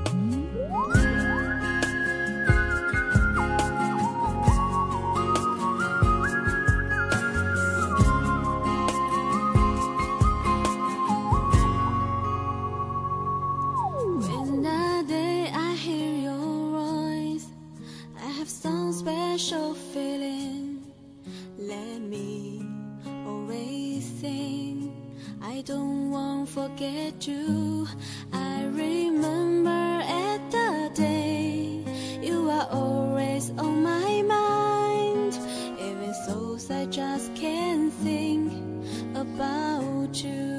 When the day I hear your voice, I have some special feeling. Let me always sing. I don't want to forget you. I remember at the day you are always on my mind. Even so, I just can't think about you.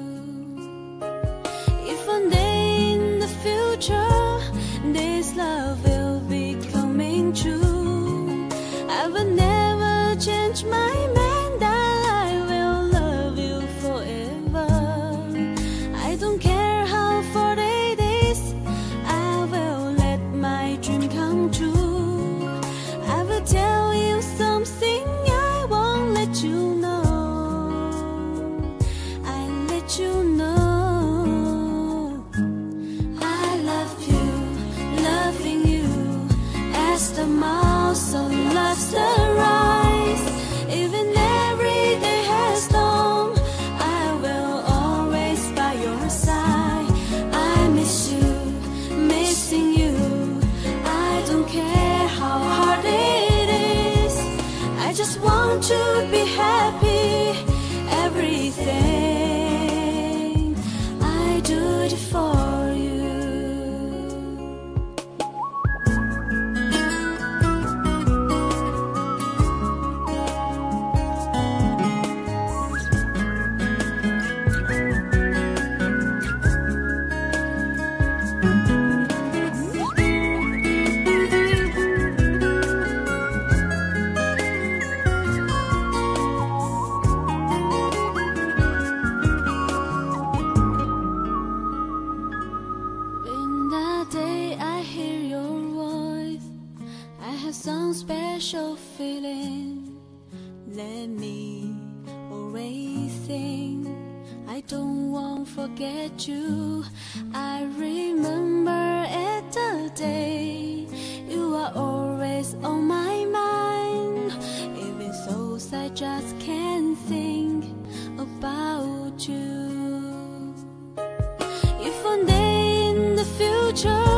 If one day in the future this love will be coming true, I will never change my mind that I will love you forever. I don't care how far it is, I will let my dream come true. I will tell you something I won't let you know. I let you know. The mouse on loves the rise. Even every day has dawn, I will always by your side. I miss you, missing you. I don't care how hard it is, I just want to be happy. Everything I do it for you. Some special feeling. Let me always sing. I don't want to forget you. I remember at the day you are always on my mind. Even so, I just can't think about you. If one day in the future